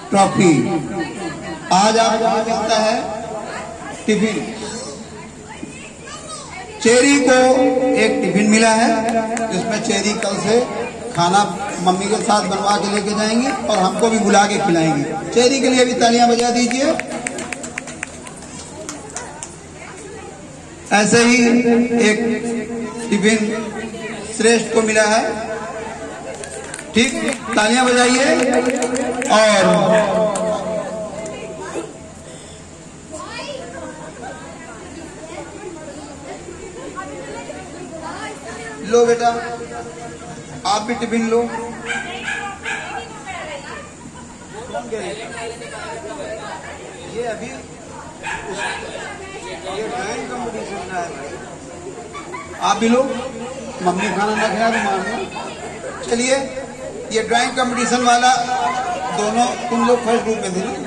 Trophy. आज आपको मिलता है टिफिन। चेरी को एक टिफिन मिला है, जिसमें चेरी कल से खाना मम्मी के साथ बनवा के लेके जाएंगे और हमको भी बुला के खिलाएंगे। चेरी के लिए भी तालियां बजा दीजिए। ऐसे ही एक टिफिन श्रेष्ठ को मिला है, ठीक, तालियां बजाइए। और लो बेटा, आप भी टिफिन लो। ये अभी ये ड्राइंग कंपटीशन का है, आप भी लो। मम्मी खाना ना खिला तो मार। चलिए, ये ड्राइंग कंपटीशन वाला दोनों, तुम लोग फर्स्ट ग्रुप में थे ना?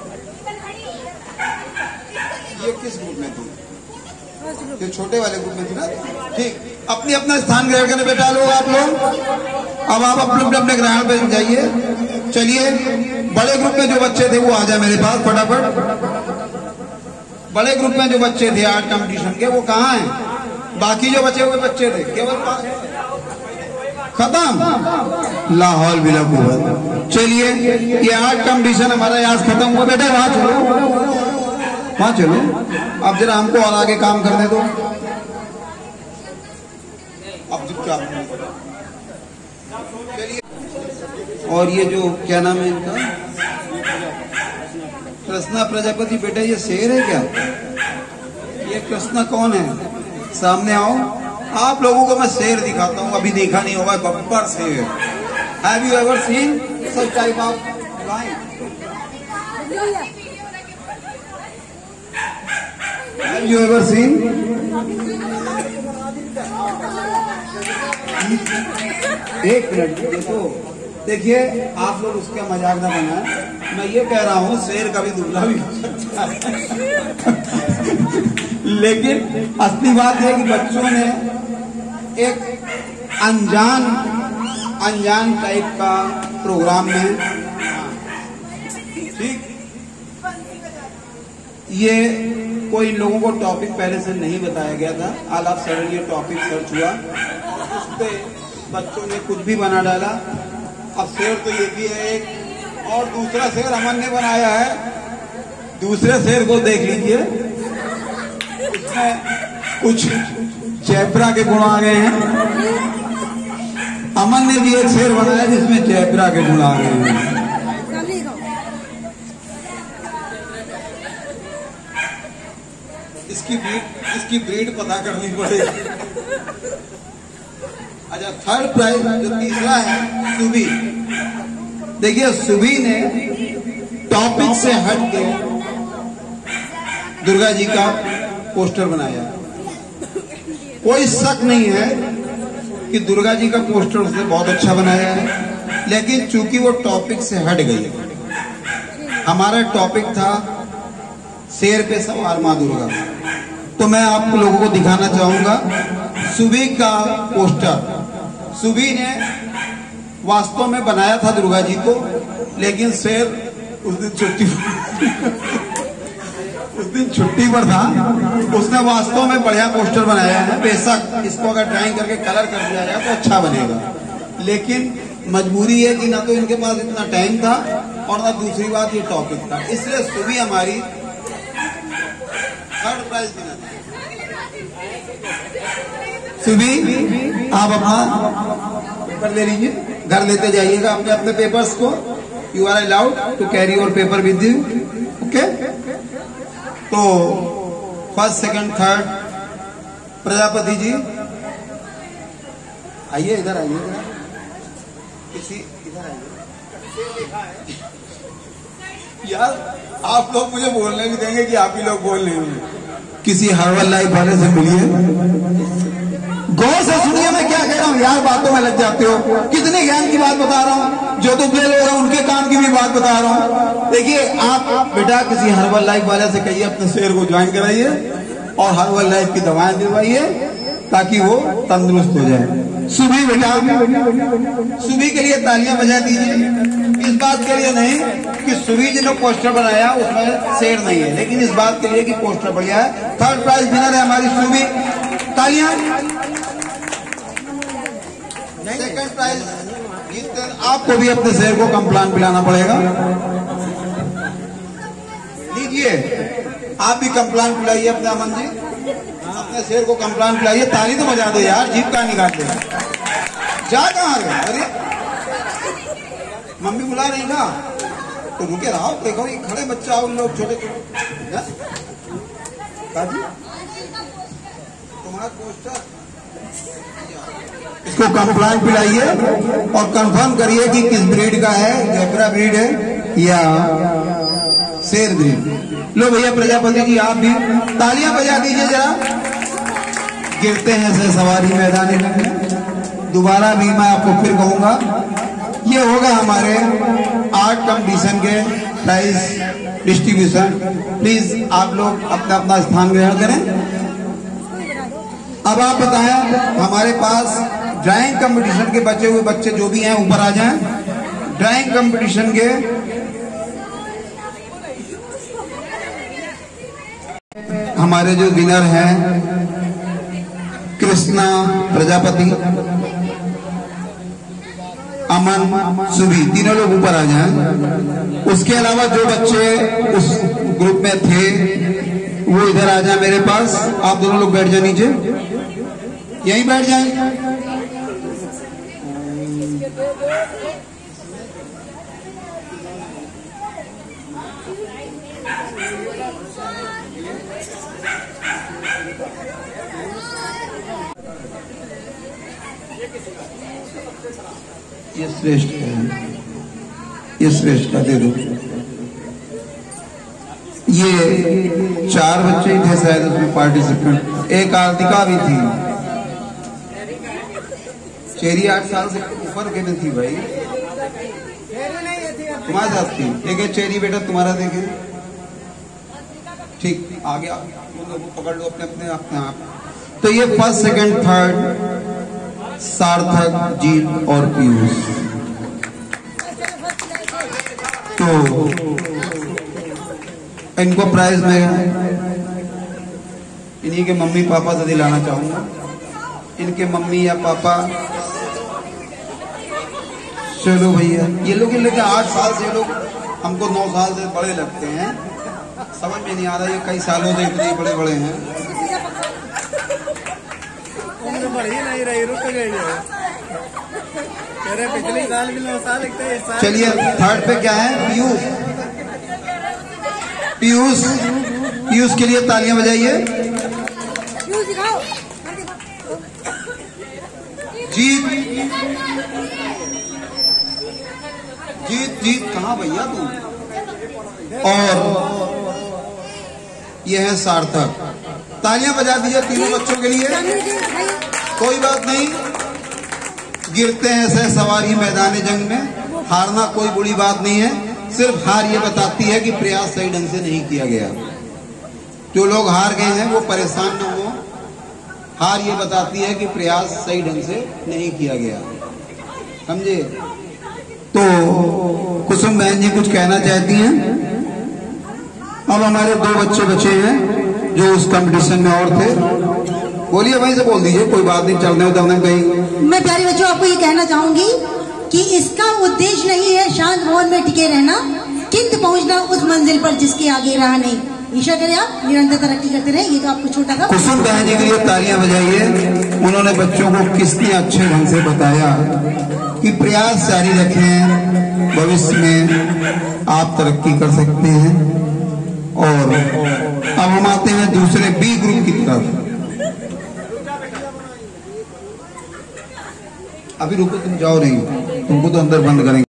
ये किस ग्रुप में थी? ये छोटे वाले ग्रुप में थी ना? ठीक, अपनी अपना स्थान ग्रहण करने बेटा लोग, आप लोग अब आप अपने अपने ग्रहण पे जाइए। चलिए, बड़े ग्रुप में जो बच्चे थे वो आ जाए मेरे पास फटाफट। बड़े ग्रुप में जो बच्चे थे आर्ट कंपटीशन के, वो कहाँ हैं? बाकी जो बचे हुए बच्चे थे केवल खत्म, लाहौल बिला कुव्वत। चलिए, ये आर्ट कंपटीशन हमारा आज खत्म हुआ। बेटा वहां चलो, वहां चलो। अब जरा हमको और आगे काम करने दो। अब चुपचाप चलिए। और ये जो क्या नाम है इनका, कृष्णा प्रजापति, बेटा ये शेर है क्या? ये कृष्णा कौन है? सामने आओ। आप लोगों को मैं शेर दिखाता हूँ, अभी देखा नहीं होगा, बब्बर शेर। Have you ever seen such type of line? Have you ever seen? एक मिनट देखो, देखिए आप लोग उसका मजाक ना बनाएं। मैं ये कह रहा हूँ शेर कभी दुबला भी हो सकता है। लेकिन असली बात है कि बच्चों ने एक अनजान टाइप का प्रोग्राम में, ठीक, ये कोई लोगों को टॉपिक पहले से नहीं बताया गया था। ऑल ऑफ सडन ये टॉपिक सर्च हुआ, उस पे बच्चों ने कुछ भी बना डाला। अब शेर तो ये भी है एक, और दूसरा शेर अमन ने बनाया है। दूसरे शेर को देख लीजिए, उसमें कुछ जयपुरा के गुण आ गए हैं। अमन ने भी एक शेर बनाया जिसमें जयपुरा के गुण आ गए हैं। इसकी ब्रीड पता करनी पड़ेगी। अच्छा, थर्ड प्राइज जो तीसरा है, सुबी। देखिए, सुबी ने टॉपिक से हट के दुर्गा जी का पोस्टर बनाया। कोई शक नहीं है कि दुर्गा जी का पोस्टर उसने बहुत अच्छा बनाया है, लेकिन चूंकि वो टॉपिक से हट गई। हमारा टॉपिक था शेर पे सवार माँ दुर्गा, तो मैं आप लोगों को दिखाना चाहूंगा सुबी का पोस्टर। सुबी ने वास्तव में बनाया था दुर्गा जी को, लेकिन शेर उस दिन छुट्टी पर था। उसने वास्तव में बढ़िया पोस्टर बनाया है। बेशक इसको अगर ड्राइंग करके कलर कर दिया जाए तो अच्छा बनेगा, लेकिन मजबूरी है कि ना तो इनके पास इतना टाइम था और ना दूसरी बात ये टॉपिक था। इसलिए सुबी हमारी थर्ड प्राइज देना था। सुबी, आप अपना पेपर ले लीजिए, घर लेते जाइएगा अपने अपने पेपर्स को। You are allowed to carry your paper with you, okay? तो first, second, third Prajapati ji आइए, इधर आइए, किसी इधर आइए। यार आप लोग मुझे बोलने भी देंगे कि आप ही लोग बोल रहे हैं। किसी हर्बल लाइफ वाले से मिलिए, गौर से सुनिए मैं क्या कह रहा हूँ यार। बातों में लग जाते हो, कितने ज्ञान की बात बता रहा हूँ। जो दुबले लोग हैं उनके काम की भी बात बता रहा हूँ। देखिए, आप बेटा किसी हर्बल लाइफ वाले से कहिए अपने शेर को ज्वाइन कराइए और हर्बल लाइफ की दवाएं दिलवाइए ताकि वो तंदुरुस्त हो जाए। सुबी बेटा, सुबी के लिए तालियां बजा दीजिए। इस बात के लिए नहीं कि सुवी जी ने पोस्टर बनाया उसमें शेर नहीं है, लेकिन इस बात के लिए कि पोस्टर बढ़िया है। थर्ड प्राइज विनर है हमारी सुवी, तालियां। सेकंड प्राइज जीतकर आपको भी अपने शेर को कंप्लान पिलाना पड़ेगा। लीजिए, आप भी कंप्लान पिलाइए अपने अमन जी, अपने शेर को कंप्लान पिलाइए। ताली तो बजा दो यार, जीप का निकाल दे। जा कहाँ गए? अरे मम्मी बुला रही ना, तो रुके रहो। देखो ये खड़े बच्चा, उन लोग छोटे तुम्हारा पोस्टर, इसको कंप्लान पिलाइए और कंफर्म करिए कि किस ब्रीड का है, जेब्रा ब्रीड है या शेर ब्रीड। लो भैया प्रजापति जी, आप भी तालियां बजा दीजिए जरा। गिरते हैं से सवारी मैदानी में। दोबारा भी मैं आपको फिर कहूंगा, ये होगा हमारे आर्ट कंपटीशन के प्राइज डिस्ट्रीब्यूशन। प्लीज आप लोग अपना अपना स्थान ग्रहण करें। अब आप बताएं, हमारे पास ड्राइंग कंपटीशन के बचे हुए बच्चे जो भी हैं ऊपर आ जाएं। ड्राइंग कंपटीशन के हमारे जो विनर हैं कृष्णा प्रजापति, अमन, सुभी, तीनों लोग ऊपर आ जाएं। उसके अलावा जो बच्चे उस ग्रुप में थे वो इधर आ जाए मेरे पास। आप दोनों लोग बैठ जाए नीचे, यहीं बैठ जाएं। ये श्रेष्ठ है, ये श्रेष्ठ का दे दो। ये 4 बच्चे ही थे शायद उसमें पार्टिसिपेंट, एक आर्तिका भी थी। चेरी 8 साल से ऊपर के नहीं थी भाई, तुम्हारे साथ थी। एक चेरी बेटा तुम्हारा देखे, ठीक आगे पकड़ लो अपने अपने आप। तो ये फर्स्ट, सेकंड, थर्ड सार्थक, जीत और पीयूष। तो इनको प्राइज में इन्हीं के मम्मी पापा से दिलाना चाहूंगा। इनके मम्मी या पापा, चलो भैया, ये लोग लेके 8 साल से, ये लोग हमको 9 साल से बड़े लगते हैं। समझ में नहीं आ रहा, ये कई सालों से इतने बड़े बड़े हैं। नहीं रही, रुक गई है। पिछले साल भी 9 साल। चलिए थर्ड पे क्या है? पीयूष। पीयूष, पीयूष के लिए तालियां बजाइए। जीत, जीत, जीत कहाँ भैया तुम? और ये है सार्थक। तालियां बजा दीजिए तीनों बच्चों के लिए। कोई बात नहीं, गिरते हैं से सवारी मैदान जंग में। हारना कोई बुरी बात नहीं है, सिर्फ हार ये बताती है कि प्रयास सही ढंग से नहीं किया गया। जो लोग हार गए हैं वो परेशान न हो, हार ये बताती है कि प्रयास सही ढंग से नहीं किया गया, समझे? तो कुसुम बहन जी कुछ कहना चाहती हैं। अब हमारे 2 बच्चे बचे हैं जो उस कंपटीशन में और थे। बोलिए, वहीं से बोल दीजिए, कोई बात नहीं, चलने उतरने कहीं। मैं प्यारे बच्चों आपको ये कहना चाहूंगी कि इसका उद्देश्य नहीं है शांत भवन में टिके रहना, किंतु पहुंचना उस मंजिल पर जिसके आगे रहा नहीं। ईशा करे आप निरंतर तरक्की करते रहे। ये तो आपको छोटा था। कुसुम बहन जी के लिए तालियां बजाइए। उन्होंने बच्चों को कितने अच्छे ढंग से बताया कि प्रयास जारी रखें, भविष्य में आप तरक्की कर सकते हैं। और अब हम आते हैं दूसरे बी ग्रुप की तरफ। अभी रुको, तुम जाओ नहीं, तुमको तो अंदर बंद करेंगे।